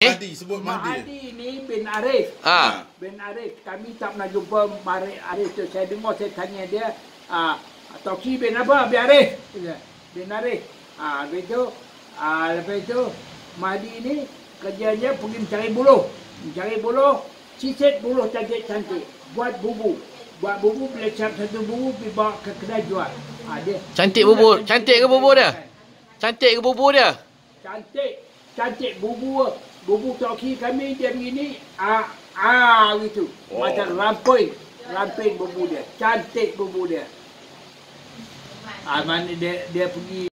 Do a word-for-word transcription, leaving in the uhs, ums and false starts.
Mahdi, sebut Mak Mahdi. Hadi ni bin Arif. Ah. Bin Arif. Kami tak pernah jumpa Mari Arif tu. Saya dengar, saya tanya dia. Ah, Toki bin apa? Bin Arif. Bin Arif. Ah, lepas tu, ah, lepas tu, Mahdi ni kerjanya pergi mencari buluh. Mencari buluh, sisit buluh cantik-cantik. Buat bubu. Buat bubu, bila cap satu bubu, pergi bawa ke kedai jual. Ah, dia. Cantik bubur. Cantik ke bubur dia? Cantik ke bubur dia? Cantik. Cantik bubu. Bubu Toki kami dia begini. Ah, ah gitu. Oh. Macam ramping. Ramping bubu dia. Cantik bubu dia. Ah, mana dia dia pergi